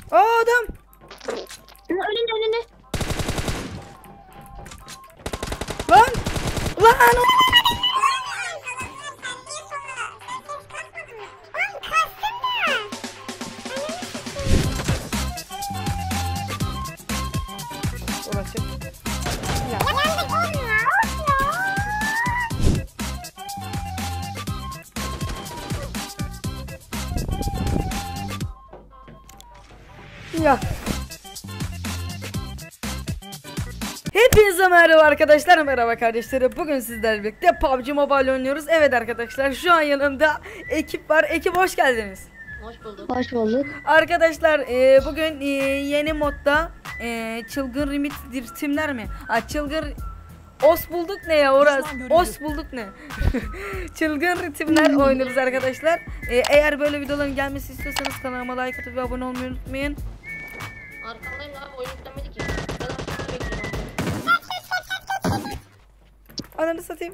Aa adam. Önünde. Lan. Lan. Orası. Ya. Hepinize merhaba arkadaşlar, merhaba kardeşlerim. Bugün sizlerle birlikte PUBG Mobile oynuyoruz. Evet arkadaşlar, şu an yanımda ekip var. Ekip hoş geldiniz. Hoş bulduk. Hoş bulduk. Arkadaşlar bugün yeni modda çılgın ritimler mi? Çılgın os bulduk ne ya orası? Os bulduk ne? Çılgın ritimler oynuyoruz arkadaşlar. Eğer böyle videoların gelmesi istiyorsanız kanalıma like atıp ve abone olmayı unutmayın. Arkandayım abi, oyun yüklenmedi ki. Ben aşağıda bekliyorum. Ananı satayım.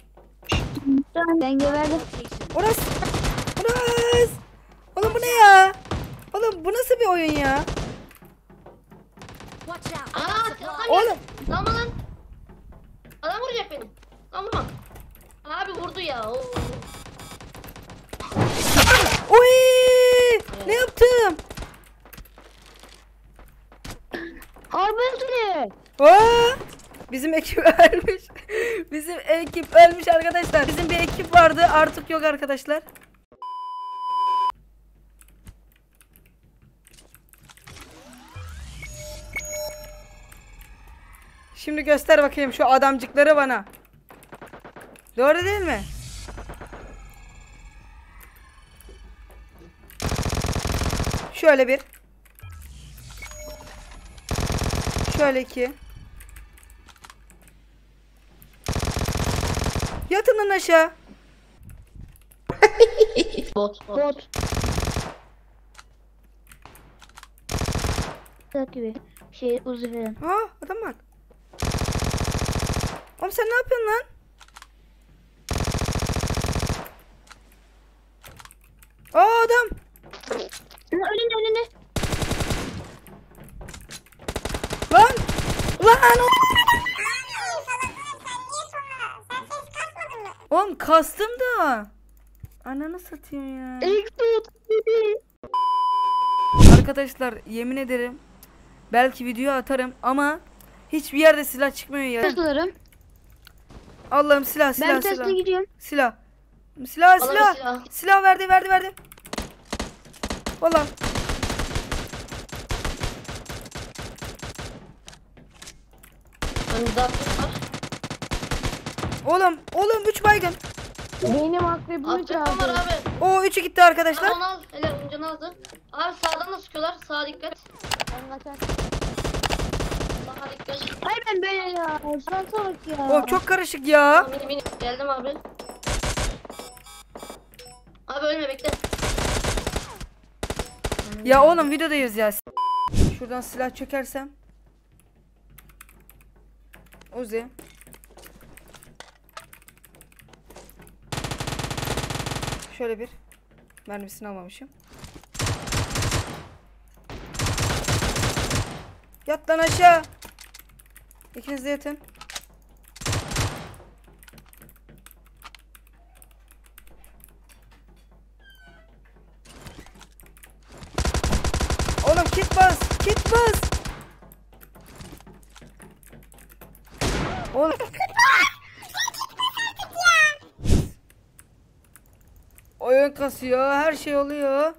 Ben geberdim. Orası. Orası. Oğlum bu ne ya? Oğlum bu nasıl bir oyun ya? Oğlum. Lan lan. Adam vuracak beni. Lan vurma. Abi vurdu ya. Oo. Oy! Ne yaptım? Abi öldü. Aa! Bizim ekip ölmüş. Bizim ekip ölmüş arkadaşlar. Bizim bir ekip vardı, artık yok arkadaşlar. Şimdi göster bakayım şu adamcıkları bana. Doğru değil mi? Şöyle bir. Şöyle iki. Yatın lan aşağı. Bot. Gibi şey uzun falan. Ha adam bak. Oğlum sen ne yapıyorsun lan? Aa adam. Önünde. Lan. Lan. Oğlum kastım da. Ananı satayım ya. Arkadaşlar yemin ederim belki video atarım ama hiçbir yerde silah çıkmıyor ya. Alırım. Allah'ım silah. Ben teste gidiyorum. Silah. Silah. Silah verdi. Valla. Önümüzde atlık var. Oğlum 3 baygın. Benim akrebimi Atlık var çaldı. abi. O 3'ü gitti arkadaşlar. Onu al. Hele oyuncunu aldı. Abi sağdan da sıkıyorlar. Sağa dikkat. Ben kaçar. Sağa dikkat. Hayır ben böyle ya. Şansa bak ya. Oğlum çok karışık ya. Mini. Geldim abi. Abi ölme, bekle. Ya oğlum videodayız ya. Şuradan silah çekersem. Uzi. Şöyle bir. Mermisini almamışım. Yat lan aşağı. İkiniz de yatın. Oğlum kit bas. Oğlum. Oyun kasıyor, her şey oluyor.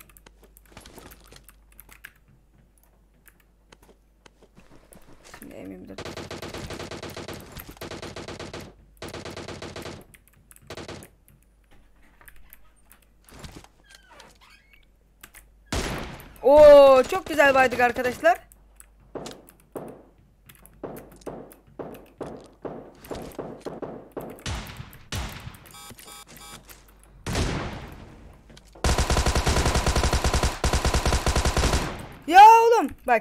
Şimdi M24. Oo, çok güzel baydık arkadaşlar. Ya oğlum bak.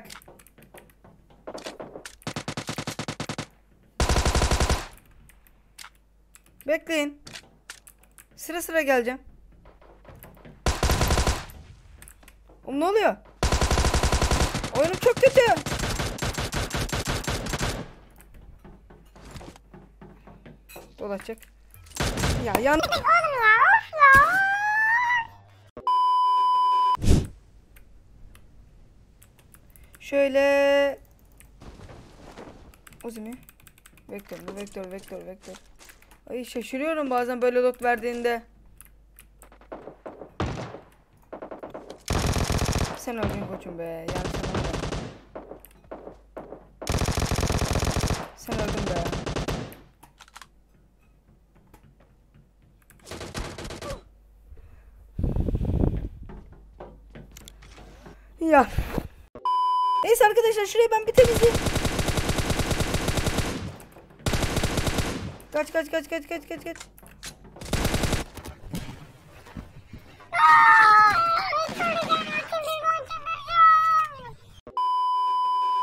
Bekleyin. Sıra sıra geleceğim. Oğlum ne oluyor? Oyunum çok kötü. Dolaşacak. Ya yan. Şöyle. Uzi mi? Vektör mü? Vektör. Ay şaşırıyorum bazen böyle lot verdiğinde. Sen öldün koçum be. Yani sen öldün be. Ya. Neyse arkadaşlar şurayı ben bir temizleyeyim. Kaç.